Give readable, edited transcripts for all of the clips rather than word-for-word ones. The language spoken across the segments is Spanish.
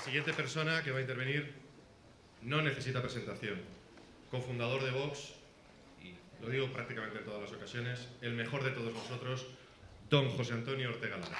siguiente persona que va a intervenir no necesita presentación. Cofundador de Vox, y lo digo prácticamente en todas las ocasiones, el mejor de todos nosotros, don José Antonio Ortega Lara.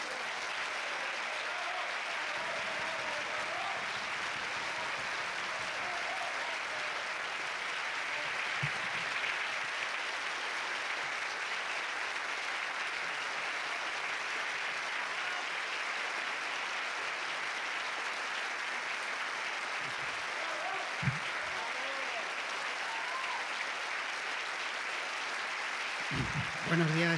Buenos días.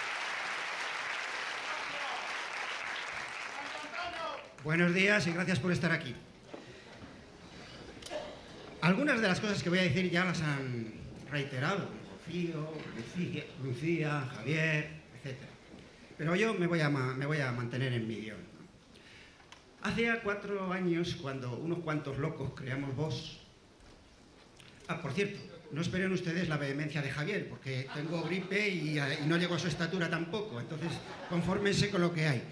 Buenos días y gracias por estar aquí. Algunas de las cosas que voy a decir ya las han reiterado Rocío, Lucía, Javier, etc. Pero yo me voy a mantener en mi guión. Hace ya 4 años, cuando unos cuantos locos creamos Vox... por cierto, no esperen ustedes la vehemencia de Javier, porque tengo gripe y no llego a su estatura tampoco, entonces confórmense con lo que hay.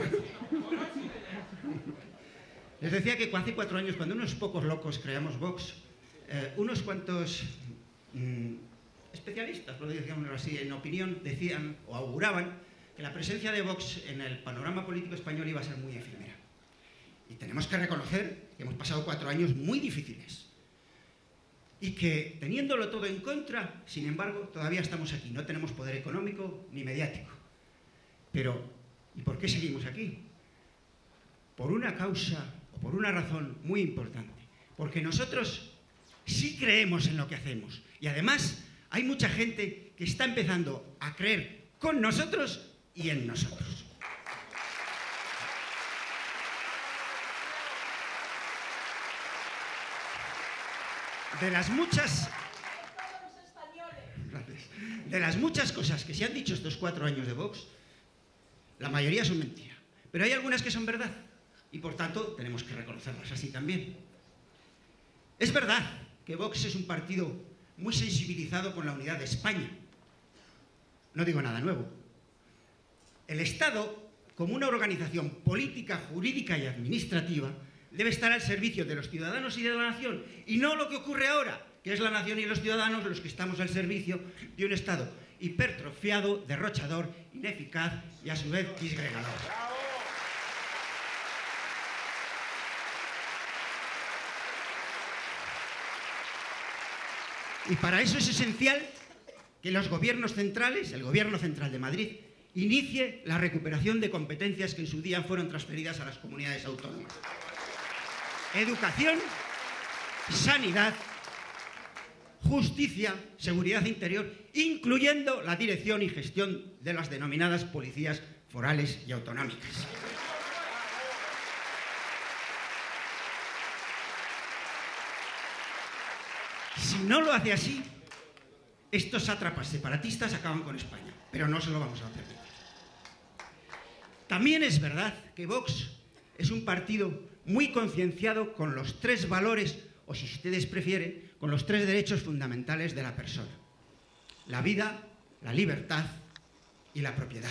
Les decía que hace 4 años, cuando unos pocos locos creamos Vox, unos cuantos especialistas, por decirlo así, en opinión, decían o auguraban que la presencia de Vox en el panorama político español iba a ser muy efímera. Y tenemos que reconocer que hemos pasado 4 años muy difíciles. Y que, teniéndolo todo en contra, sin embargo, todavía estamos aquí. No tenemos poder económico ni mediático. Pero, ¿y por qué seguimos aquí? Por una causa o por una razón muy importante. Porque nosotros sí creemos en lo que hacemos. Y además, hay mucha gente que está empezando a creer con nosotros y en nosotros. De las muchas cosas que se han dicho estos 4 años de Vox, la mayoría son mentira. Pero hay algunas que son verdad y, por tanto, tenemos que reconocerlas así también. Es verdad que Vox es un partido muy sensibilizado con la unidad de España. No digo nada nuevo. El Estado, como una organización política, jurídica y administrativa, debe estar al servicio de los ciudadanos y de la nación, y no lo que ocurre ahora, que es la nación y los ciudadanos los que estamos al servicio de un Estado hipertrofiado, derrochador, ineficaz y a su vez disgregador. Y para eso es esencial que los gobiernos centrales, el Gobierno Central de Madrid, inicie la recuperación de competencias que en su día fueron transferidas a las comunidades autónomas. Educación, sanidad, justicia, seguridad interior, incluyendo la dirección y gestión de las denominadas policías forales y autonómicas. Si no lo hace así, estos sátrapas separatistas acaban con España, pero no se lo vamos a permitir. También es verdad que Vox es un partido muy concienciado con los 3 valores, o si ustedes prefieren, con los 3 derechos fundamentales de la persona: la vida, la libertad y la propiedad.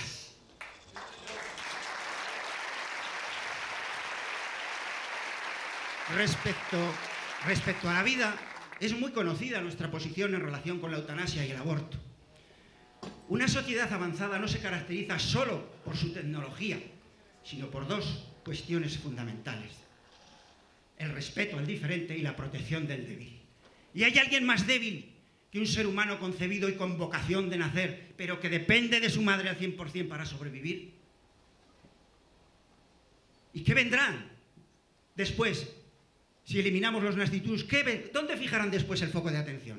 Respecto a la vida, es muy conocida nuestra posición en relación con la eutanasia y el aborto. Una sociedad avanzada no se caracteriza solo por su tecnología, sino por 2 cuestiones fundamentales: el respeto al diferente y la protección del débil. ¿Y hay alguien más débil que un ser humano concebido y con vocación de nacer, pero que depende de su madre al 100% para sobrevivir? ¿Y qué vendrán después si eliminamos los nasciturus? ¿Dónde fijarán después el foco de atención?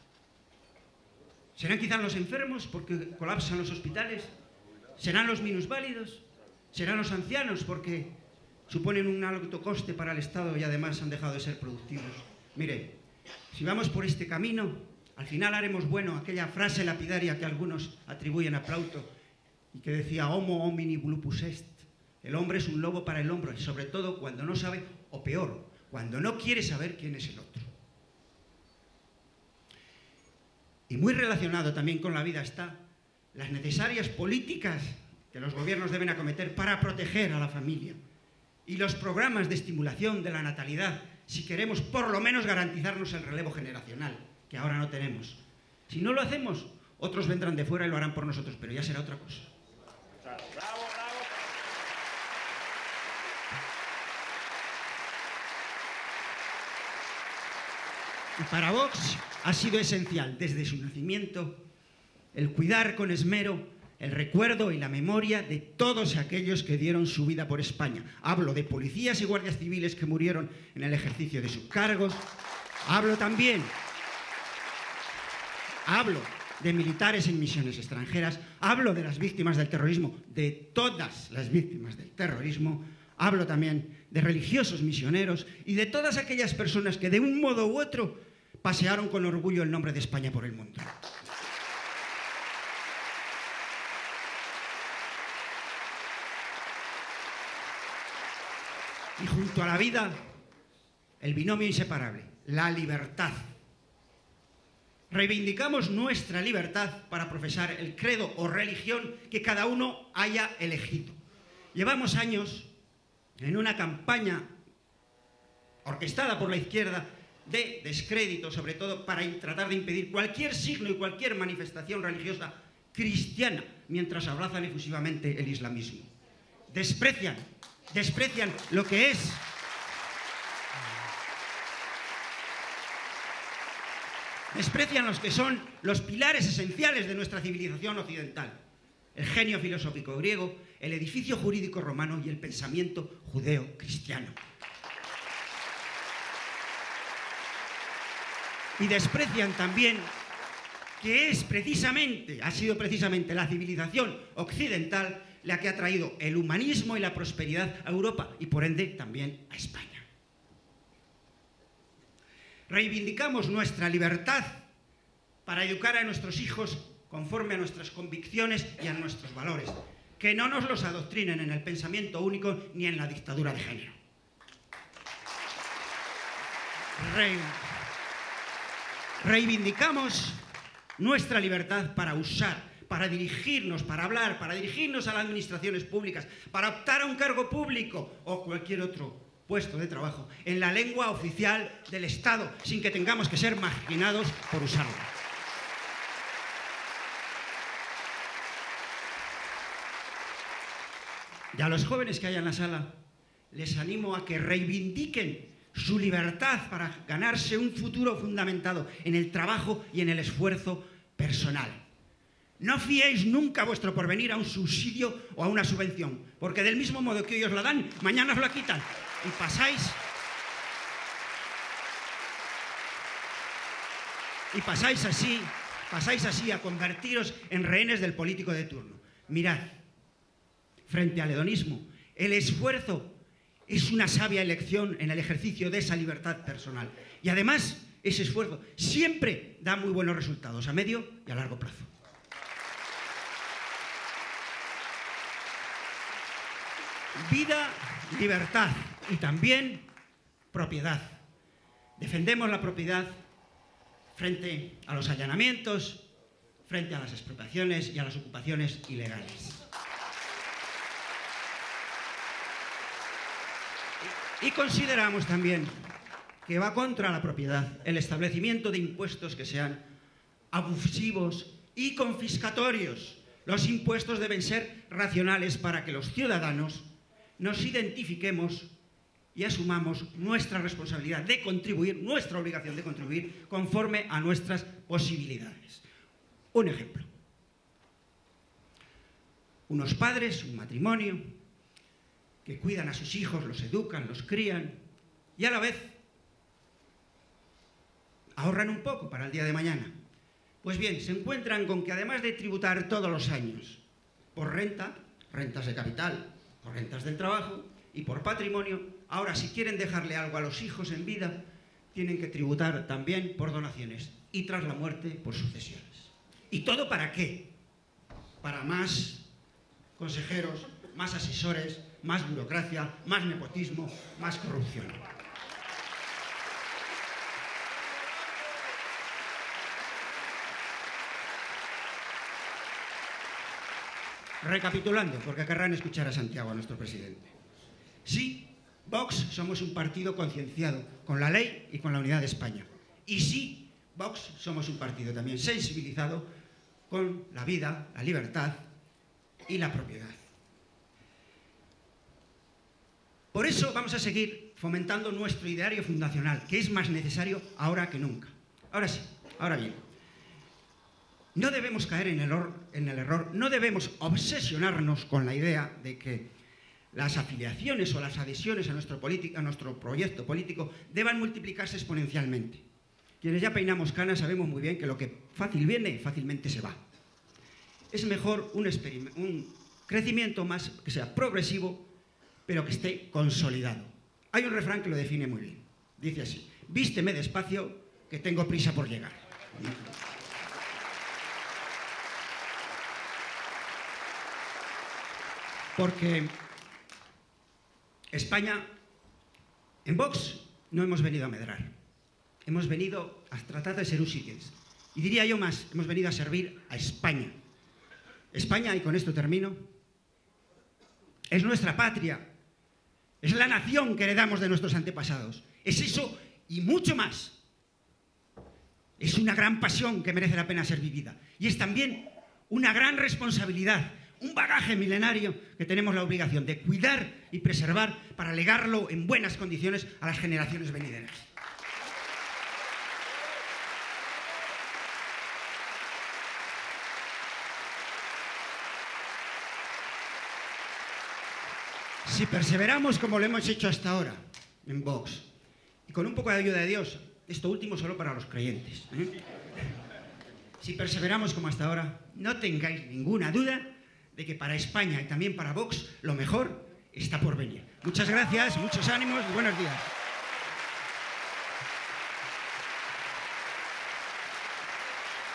¿Serán quizás los enfermos porque colapsan los hospitales? ¿Serán los minusválidos? ¿Serán los ancianos porque suponen un alto coste para el Estado y además han dejado de ser productivos? Mire, si vamos por este camino, al final haremos bueno aquella frase lapidaria que algunos atribuyen a Plauto y que decía homo homini lupus est. El hombre es un lobo para el hombre, sobre todo cuando no sabe, o peor, cuando no quiere saber quién es el otro. Y muy relacionado también con la vida está las necesarias políticas que los gobiernos deben acometer para proteger a la familia y los programas de estimulación de la natalidad, si queremos por lo menos garantizarnos el relevo generacional, que ahora no tenemos. Si no lo hacemos, otros vendrán de fuera y lo harán por nosotros, pero ya será otra cosa. Bravo, bravo. Y para Vox ha sido esencial desde su nacimiento el cuidar con esmero el recuerdo y la memoria de todos aquellos que dieron su vida por España. Hablo de policías y guardias civiles que murieron en el ejercicio de sus cargos. Hablo de militares en misiones extranjeras. Hablo de las víctimas del terrorismo, de todas las víctimas del terrorismo. Hablo también de religiosos misioneros y de todas aquellas personas que de un modo u otro pasearon con orgullo el nombre de España por el mundo. Y junto a la vida, el binomio inseparable, la libertad. Reivindicamos nuestra libertad para profesar el credo o religión que cada uno haya elegido. Llevamos años en una campaña orquestada por la izquierda de descrédito, sobre todo para tratar de impedir cualquier signo y cualquier manifestación religiosa cristiana, mientras abrazan efusivamente el islamismo. Desprecian lo que es desprecian los que son los pilares esenciales de nuestra civilización occidental: el genio filosófico griego, el edificio jurídico romano y el pensamiento judeo-cristiano. Y desprecian también que ha sido precisamente la civilización occidental la que ha traído el humanismo y la prosperidad a Europa y por ende también a España. Reivindicamos nuestra libertad para educar a nuestros hijos conforme a nuestras convicciones y a nuestros valores, que no nos los adoctrinen en el pensamiento único ni en la dictadura de género. Reivindicamos nuestra libertad para usar, para dirigirnos, para hablar, para dirigirnos a las administraciones públicas, para optar a un cargo público o cualquier otro puesto de trabajo en la lengua oficial del Estado, sin que tengamos que ser marginados por usarla. Y a los jóvenes que hay en la sala, les animo a que reivindiquen su libertad para ganarse un futuro fundamentado en el trabajo y en el esfuerzo personal. No fiéis nunca vuestro porvenir a un subsidio o a una subvención, porque del mismo modo que hoy os la dan, mañana os la quitan y pasáis así a convertiros en rehenes del político de turno. Mirad, frente al hedonismo, el esfuerzo es una sabia elección en el ejercicio de esa libertad personal. Y además, ese esfuerzo siempre da muy buenos resultados a medio y a largo plazo. Vida, libertad y también propiedad. Defendemos la propiedad frente a los allanamientos, frente a las expropiaciones y a las ocupaciones ilegales. Y consideramos también que va contra la propiedad el establecimiento de impuestos que sean abusivos y confiscatorios. Los impuestos deben ser racionales para que los ciudadanos nos identifiquemos y asumamos nuestra responsabilidad de contribuir, nuestra obligación de contribuir conforme a nuestras posibilidades. Un ejemplo. Unos padres, un matrimonio, que cuidan a sus hijos, los educan, los crían y a la vez ahorran un poco para el día de mañana. Pues bien, se encuentran con que además de tributar todos los años por rentas de capital, por rentas del trabajo y por patrimonio, ahora si quieren dejarle algo a los hijos en vida, tienen que tributar también por donaciones y tras la muerte por sucesiones. ¿Y todo para qué? Para más consejeros, más asesores, más burocracia, más nepotismo, más corrupción. Recapitulando, porque querrán escuchar a Santiago, a nuestro presidente. Sí, Vox somos un partido concienciado con la ley y con la unidad de España. Y sí, Vox somos un partido también sensibilizado con la vida, la libertad y la propiedad. Por eso vamos a seguir fomentando nuestro ideario fundacional, que es más necesario ahora que nunca. Ahora sí, ahora bien, no debemos caer en el error, no debemos obsesionarnos con la idea de que las afiliaciones o las adhesiones a nuestro proyecto político deban multiplicarse exponencialmente. Quienes ya peinamos canas sabemos muy bien que lo que fácil viene, fácilmente se va. Es mejor un crecimiento más que sea progresivo, pero que esté consolidado. Hay un refrán que lo define muy bien. Dice así: vísteme despacio, que tengo prisa por llegar. Porque España, en Vox, no hemos venido a medrar. Hemos venido a tratar de ser útiles. Y diría yo más, hemos venido a servir a España. España, y con esto termino, es nuestra patria. Es la nación que heredamos de nuestros antepasados. Es eso y mucho más. Es una gran pasión que merece la pena ser vivida. Y es también una gran responsabilidad, un bagaje milenario que tenemos la obligación de cuidar y preservar para legarlo en buenas condiciones a las generaciones venideras. Si perseveramos como lo hemos hecho hasta ahora en Vox, y con un poco de ayuda de Dios, esto último solo para los creyentes, si perseveramos como hasta ahora, no tengáis ninguna duda de que para España y también para Vox lo mejor está por venir. Muchas gracias, muchos ánimos y buenos días.